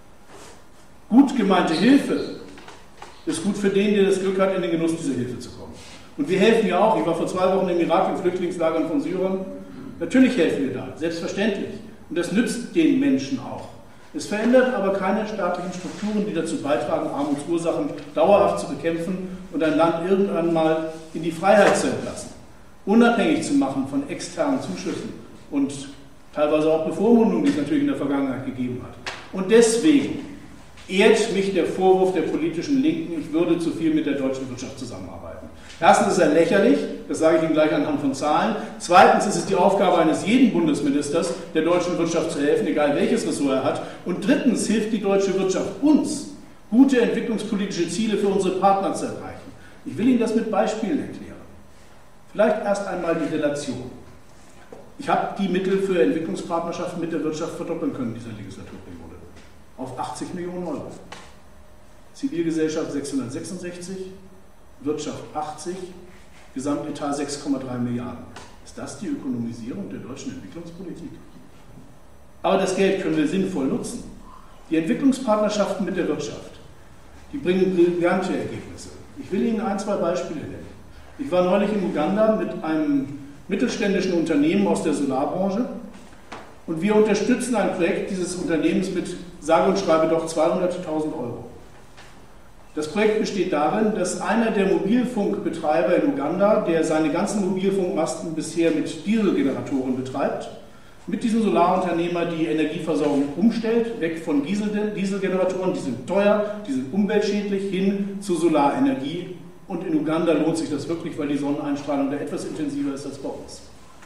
Gut gemeinte Hilfe ist gut für den, der das Glück hat, in den Genuss dieser Hilfe zu kommen. Und wir helfen ja auch. Ich war vor 2 Wochen im Irak in Flüchtlingslagern von Syrien. Natürlich helfen wir da, selbstverständlich. Und das nützt den Menschen auch. Es verändert aber keine staatlichen Strukturen, die dazu beitragen, Armutsursachen dauerhaft zu bekämpfen und ein Land irgendwann mal in die Freiheit zu entlassen. Unabhängig zu machen von externen Zuschüssen und teilweise auch Bevormundungen, die es natürlich in der Vergangenheit gegeben hat. Und deswegen ehrt mich der Vorwurf der politischen Linken, ich würde zu viel mit der deutschen Wirtschaft zusammenarbeiten. Erstens ist er lächerlich, das sage ich Ihnen gleich anhand von Zahlen. Zweitens ist es die Aufgabe eines jeden Bundesministers, der deutschen Wirtschaft zu helfen, egal welches Ressort er hat. Und drittens hilft die deutsche Wirtschaft uns, gute entwicklungspolitische Ziele für unsere Partner zu erreichen. Ich will Ihnen das mit Beispielen erklären. Vielleicht erst einmal die Relation. Ich habe die Mittel für Entwicklungspartnerschaften mit der Wirtschaft verdoppeln können in dieser Legislaturperiode. Auf 80 Millionen Euro. Zivilgesellschaft 666, Wirtschaft 80, Gesamtetat 6,3 Milliarden. Ist das die Ökonomisierung der deutschen Entwicklungspolitik? Aber das Geld können wir sinnvoll nutzen. Die Entwicklungspartnerschaften mit der Wirtschaft, die bringen brillante Ergebnisse. Ich will Ihnen 1, 2 Beispiele nennen. Ich war neulich in Uganda mit einem mittelständischen Unternehmen aus der Solarbranche und wir unterstützen ein Projekt dieses Unternehmens mit sage und schreibe doch 200.000 Euro. Das Projekt besteht darin, dass einer der Mobilfunkbetreiber in Uganda, der seine ganzen Mobilfunkmasten bisher mit Dieselgeneratoren betreibt, mit diesem Solarunternehmer die Energieversorgung umstellt, weg von Dieselgeneratoren, die sind teuer, die sind umweltschädlich, hin zu Solarenergie. Und in Uganda lohnt sich das wirklich, weil die Sonneneinstrahlung da etwas intensiver ist als bei uns.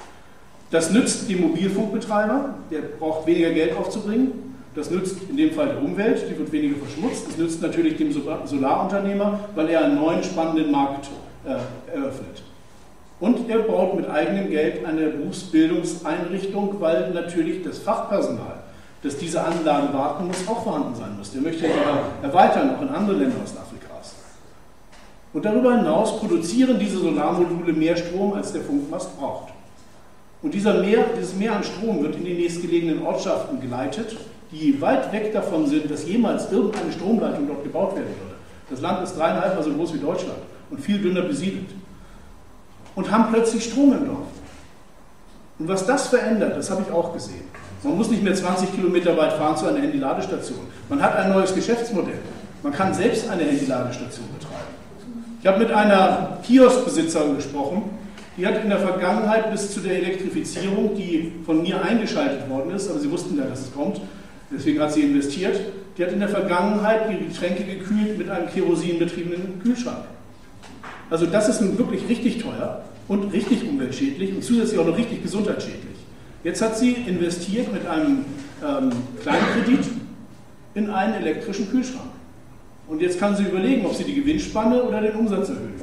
Das nützt dem Mobilfunkbetreiber, der braucht weniger Geld aufzubringen. Das nützt in dem Fall der Umwelt, die wird weniger verschmutzt. Das nützt natürlich dem Solarunternehmer, weil er einen neuen spannenden Markt eröffnet. Und er baut mit eigenem Geld eine Berufsbildungseinrichtung, weil natürlich das Fachpersonal, das diese Anlage warten muss, auch vorhanden sein muss. Der möchte ja erweitern, auch in andere Länder Ostafrikas. Und darüber hinaus produzieren diese Solarmodule mehr Strom, als der Funkmast braucht. Und dieses Mehr an Strom wird in die nächstgelegenen Ortschaften geleitet, die weit weg davon sind, dass jemals irgendeine Stromleitung dort gebaut werden würde. Das Land ist 3,5-mal so groß wie Deutschland und viel dünner besiedelt. Und haben plötzlich Strom im Dorf. Und was das verändert, das habe ich auch gesehen. Man muss nicht mehr 20 Kilometer weit fahren zu einer Handyladestation. Man hat ein neues Geschäftsmodell. Man kann selbst eine Handyladestation betreiben. Ich habe mit einer Kioskbesitzerin gesprochen, die hat in der Vergangenheit bis zu der Elektrifizierung, die von mir eingeschaltet worden ist, aber sie wussten ja, dass es kommt, deswegen hat sie investiert, die hat in der Vergangenheit ihre Getränke gekühlt mit einem kerosinbetriebenen Kühlschrank. Also das ist nun wirklich richtig teuer und richtig umweltschädlich und zusätzlich auch noch richtig gesundheitsschädlich. Jetzt hat sie investiert mit einem Kleinkredit in einen elektrischen Kühlschrank. Und jetzt kann sie überlegen, ob sie die Gewinnspanne oder den Umsatz erhöhen will.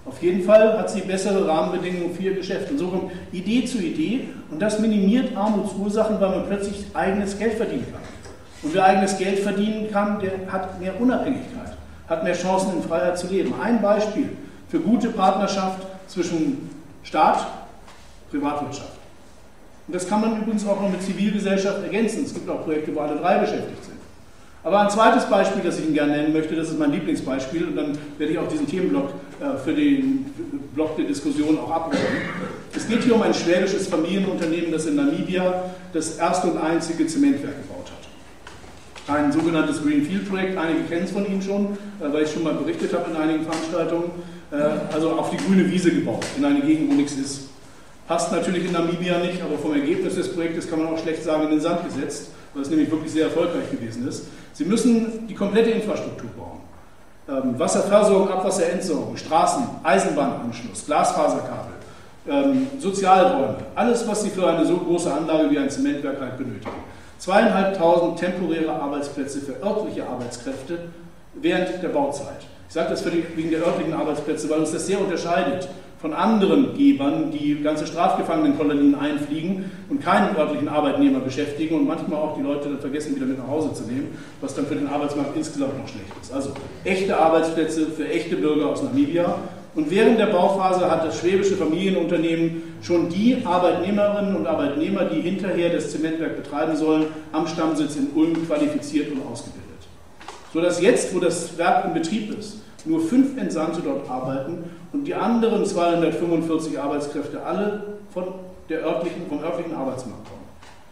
Auf jeden Fall hat sie bessere Rahmenbedingungen für ihr Geschäft. Und so kommt Idee zu Idee und das minimiert Armutsursachen, weil man plötzlich eigenes Geld verdienen kann. Und wer eigenes Geld verdienen kann, der hat mehr Unabhängigkeit, hat mehr Chancen in Freiheit zu leben. Ein Beispiel für gute Partnerschaft zwischen Staat und Privatwirtschaft. Und das kann man übrigens auch noch mit Zivilgesellschaft ergänzen. Es gibt auch Projekte, wo alle drei beschäftigt sind. Aber ein zweites Beispiel, das ich Ihnen gerne nennen möchte, das ist mein Lieblingsbeispiel und dann werde ich auch diesen Themenblock für den Block der Diskussion auch abrufen. Es geht hier um ein schwäbisches Familienunternehmen, das in Namibia das erste und einzige Zementwerk gebaut hat. Ein sogenanntes Greenfield-Projekt, einige kennen es von Ihnen schon, weil ich schon mal berichtet habe in einigen Veranstaltungen, also auf die grüne Wiese gebaut, in eine Gegend, wo nichts ist. Passt natürlich in Namibia nicht, aber vom Ergebnis des Projektes kann man auch schlecht sagen, in den Sand gesetzt, weil es nämlich wirklich sehr erfolgreich gewesen ist. Sie müssen die komplette Infrastruktur bauen. Wasserversorgung, Abwasserentsorgung, Straßen, Eisenbahnanschluss, Glasfaserkabel, Sozialräume, alles, was Sie für eine so große Anlage wie ein Zementwerk halt benötigen. 2.500 temporäre Arbeitsplätze für örtliche Arbeitskräfte während der Bauzeit. Ich sage das wegen der örtlichen Arbeitsplätze, weil uns das sehr unterscheidet von anderen Gebern, die ganze Strafgefangenenkolonien einfliegen und keinen örtlichen Arbeitnehmer beschäftigen und manchmal auch die Leute dann vergessen, wieder mit nach Hause zu nehmen, was dann für den Arbeitsmarkt insgesamt noch schlecht ist. Also echte Arbeitsplätze für echte Bürger aus Namibia. Und während der Bauphase hat das schwäbische Familienunternehmen schon die Arbeitnehmerinnen und Arbeitnehmer, die hinterher das Zementwerk betreiben sollen, am Stammsitz in Ulm qualifiziert und ausgebildet. Sodass jetzt, wo das Werk in Betrieb ist, nur 5 Entsandte dort arbeiten und die anderen 245 Arbeitskräfte alle vom örtlichen Arbeitsmarkt kommen.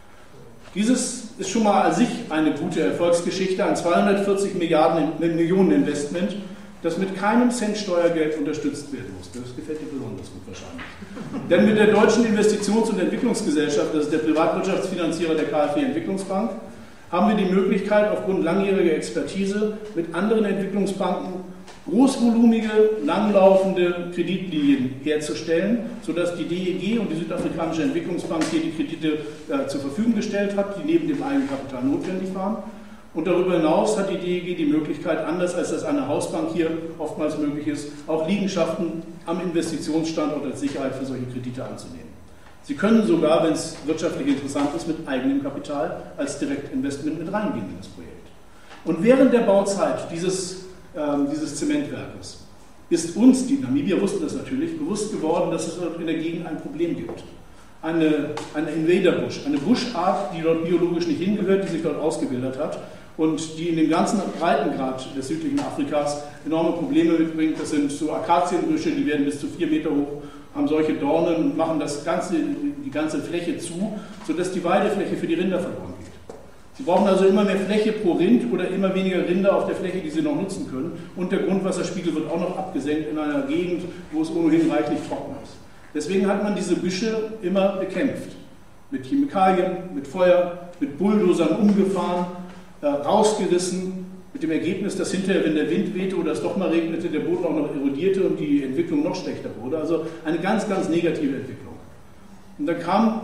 Dieses ist schon mal an sich eine gute Erfolgsgeschichte, ein 240 Millionen Investment, das mit keinem Cent Steuergeld unterstützt werden muss. Das gefällt dir besonders gut wahrscheinlich. Denn mit der Deutschen Investitions- und Entwicklungsgesellschaft, das ist der Privatwirtschaftsfinanzierer der KfW Entwicklungsbank, haben wir die Möglichkeit, aufgrund langjähriger Expertise mit anderen Entwicklungsbanken großvolumige, langlaufende Kreditlinien herzustellen, sodass die DEG und die Südafrikanische Entwicklungsbank hier die Kredite zur Verfügung gestellt hat, die neben dem Eigenkapital notwendig waren. Und darüber hinaus hat die DEG die Möglichkeit, anders als das eine Hausbank hier oftmals möglich ist, auch Liegenschaften am Investitionsstandort als Sicherheit für solche Kredite anzunehmen. Sie können sogar, wenn es wirtschaftlich interessant ist, mit eigenem Kapital als Direktinvestment mit reingehen in das Projekt. Und während der Bauzeit dieses Zementwerkes ist uns, die Namibier wussten das natürlich, bewusst geworden, dass es dort in der Gegend ein Problem gibt. Eine Invader-Busch, eine Buschart, die dort biologisch nicht hingehört, die sich dort ausgebildet hat und die in dem ganzen Breitengrad des südlichen Afrikas enorme Probleme mitbringt. Das sind so Akazienbüsche, die werden bis zu 4 Meter hoch, haben solche Dornen und machen die ganze Fläche zu, sodass die Weidefläche für die Rinder verloren geht. Sie brauchen also immer mehr Fläche pro Rind oder immer weniger Rinder auf der Fläche, die sie noch nutzen können. Und der Grundwasserspiegel wird auch noch abgesenkt in einer Gegend, wo es ohnehin reichlich trocken ist. Deswegen hat man diese Büsche immer bekämpft. Mit Chemikalien, mit Feuer, mit Bulldozern umgefahren, rausgerissen, mit dem Ergebnis, dass hinterher, wenn der Wind wehte oder es doch mal regnete, der Boden auch noch erodierte und die Entwicklung noch schlechter wurde. Also eine ganz, ganz negative Entwicklung. Und dann kam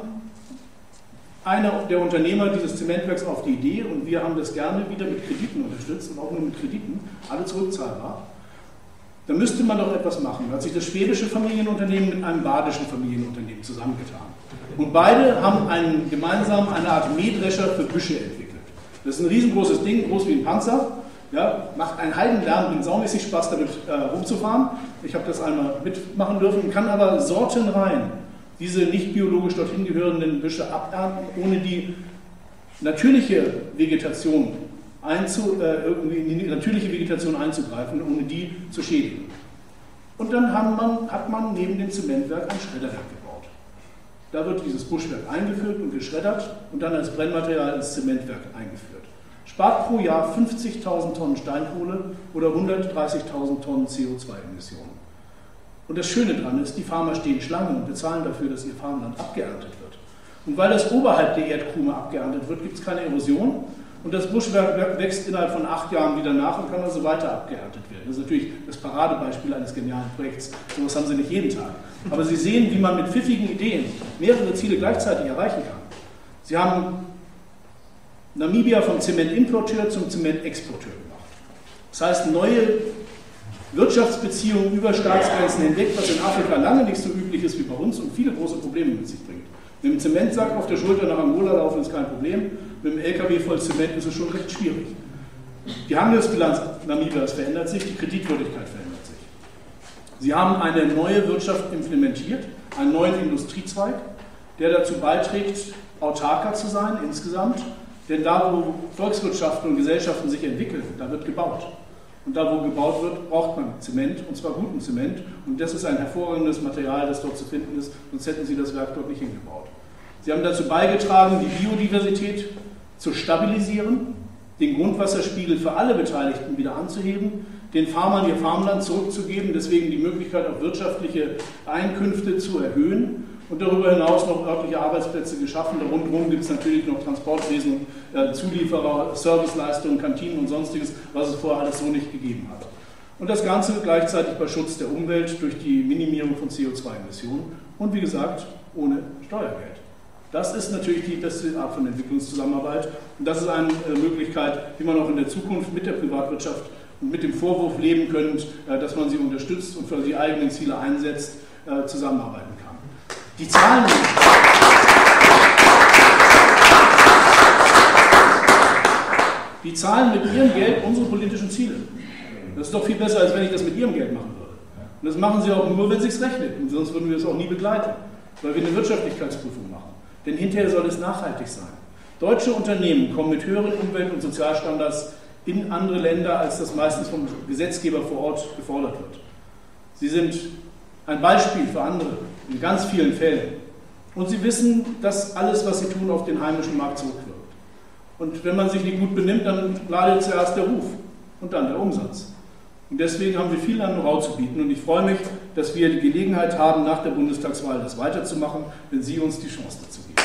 einer der Unternehmer dieses Zementwerks auf die Idee, und wir haben das gerne wieder mit Krediten unterstützt und auch nur mit Krediten, alle zurückzahlbar. Da müsste man doch etwas machen. Da hat sich das schwäbische Familienunternehmen mit einem badischen Familienunternehmen zusammengetan. Und beide haben gemeinsam eine Art Mähdrescher für Büsche entwickelt. Das ist ein riesengroßes Ding, groß wie ein Panzer. Ja, macht einen Heidenlärm, bringt saumäßig Spaß damit rumzufahren. Ich habe das einmal mitmachen dürfen, kann aber sortenrein diese nicht biologisch dorthin gehörenden Büsche abernten, ohne die natürliche Vegetation in die natürliche Vegetation einzugreifen, ohne die zu schädigen. Und dann hat man neben dem Zementwerk ein Schredderwerk gebaut. Da wird dieses Buschwerk eingeführt und geschreddert und dann als Brennmaterial ins Zementwerk eingeführt. Spart pro Jahr 50.000 Tonnen Steinkohle oder 130.000 Tonnen CO2-Emissionen. Und das Schöne daran ist, die Farmer stehen Schlange und bezahlen dafür, dass ihr Farmland abgeerntet wird. Und weil das oberhalb der Erdkrume abgeerntet wird, gibt es keine Erosion. Und das Buschwerk wächst innerhalb von 8 Jahren wieder nach und kann also weiter abgeerntet werden. Das ist natürlich das Paradebeispiel eines genialen Projekts. So etwas haben Sie nicht jeden Tag. Aber Sie sehen, wie man mit pfiffigen Ideen mehrere Ziele gleichzeitig erreichen kann. Sie haben Namibia vom Zementimporteur zum Zementexporteur gemacht. Das heißt, neue Wirtschaftsbeziehungen über Staatsgrenzen hinweg, was in Afrika lange nicht so üblich ist wie bei uns und viele große Probleme mit sich bringt. Mit dem Zementsack auf der Schulter nach Angola laufen ist kein Problem, mit dem LKW voll Zement ist es schon recht schwierig. Die Handelsbilanz Namibias verändert sich, die Kreditwürdigkeit verändert sich. Sie haben eine neue Wirtschaft implementiert, einen neuen Industriezweig, der dazu beiträgt, autarker zu sein insgesamt, denn da, wo Volkswirtschaften und Gesellschaften sich entwickeln, da wird gebaut. Und da, wo gebaut wird, braucht man Zement, und zwar guten Zement. Und das ist ein hervorragendes Material, das dort zu finden ist, sonst hätten sie das Werk dort nicht hingebaut. Sie haben dazu beigetragen, die Biodiversität zu stabilisieren, den Grundwasserspiegel für alle Beteiligten wieder anzuheben, den Farmern ihr Farmland zurückzugeben, deswegen die Möglichkeit, auch wirtschaftliche Einkünfte zu erhöhen und darüber hinaus noch örtliche Arbeitsplätze geschaffen. Rundherum gibt es natürlich noch Transportwesen, Zulieferer, Serviceleistungen, Kantinen und Sonstiges, was es vorher alles so nicht gegeben hat. Und das Ganze gleichzeitig bei Schutz der Umwelt durch die Minimierung von CO2-Emissionen und wie gesagt, ohne Steuergeld. Das ist natürlich die beste Art von Entwicklungszusammenarbeit und das ist eine Möglichkeit, wie man auch in der Zukunft mit der Privatwirtschaft und mit dem Vorwurf leben könnt, dass man sie unterstützt und für die eigenen Ziele einsetzt, zusammenarbeiten kann. Die zahlen mit ihrem Geld unsere politischen Ziele. Das ist doch viel besser, als wenn ich das mit ihrem Geld machen würde. Und das machen sie auch nur, wenn es sich rechnet. Und sonst würden wir es auch nie begleiten, weil wir eine Wirtschaftlichkeitsprüfung machen. Denn hinterher soll es nachhaltig sein. Deutsche Unternehmen kommen mit höheren Umwelt- und Sozialstandards in andere Länder, als das meistens vom Gesetzgeber vor Ort gefordert wird. Sie sind ein Beispiel für andere in ganz vielen Fällen. Und sie wissen, dass alles, was sie tun, auf den heimischen Markt zurückwirkt. Und wenn man sich nicht gut benimmt, dann leidet zuerst der Ruf und dann der Umsatz. Und deswegen haben wir viel an Know-how zu bieten. Und ich freue mich, dass wir die Gelegenheit haben, nach der Bundestagswahl das weiterzumachen, wenn Sie uns die Chance dazu geben.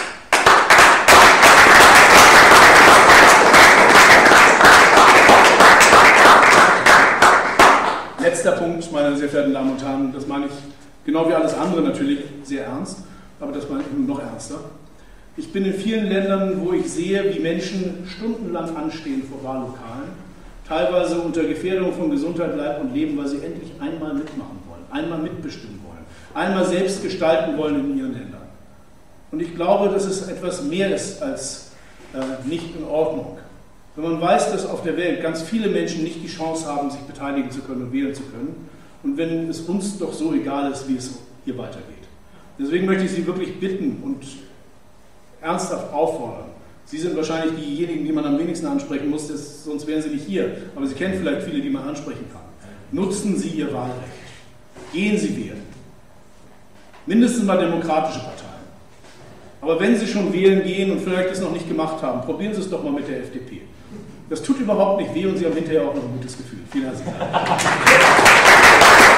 Letzter Punkt, meine sehr verehrten Damen und Herren, das meine ich genau wie alles andere natürlich sehr ernst, aber das meine ich nur noch ernster. Ich bin in vielen Ländern, wo ich sehe, wie Menschen stundenlang anstehen vor Wahllokalen, teilweise unter Gefährdung von Gesundheit, Leib und Leben, weil sie endlich einmal mitmachen wollen, einmal mitbestimmen wollen, einmal selbst gestalten wollen in ihren Ländern. Und ich glaube, dass es etwas mehr ist als nicht in Ordnung. Wenn man weiß, dass auf der Welt ganz viele Menschen nicht die Chance haben, sich beteiligen zu können und wählen zu können, und wenn es uns doch so egal ist, wie es hier weitergeht. Deswegen möchte ich Sie wirklich bitten und ernsthaft auffordern. Sie sind wahrscheinlich diejenigen, die man am wenigsten ansprechen muss, sonst wären Sie nicht hier. Aber Sie kennen vielleicht viele, die man ansprechen kann. Nutzen Sie Ihr Wahlrecht. Gehen Sie wählen. Mindestens mal demokratische Parteien. Aber wenn Sie schon wählen gehen und vielleicht es noch nicht gemacht haben, probieren Sie es doch mal mit der FDP. Das tut überhaupt nicht weh und Sie haben hinterher auch noch ein gutes Gefühl. Vielen herzlichen Dank.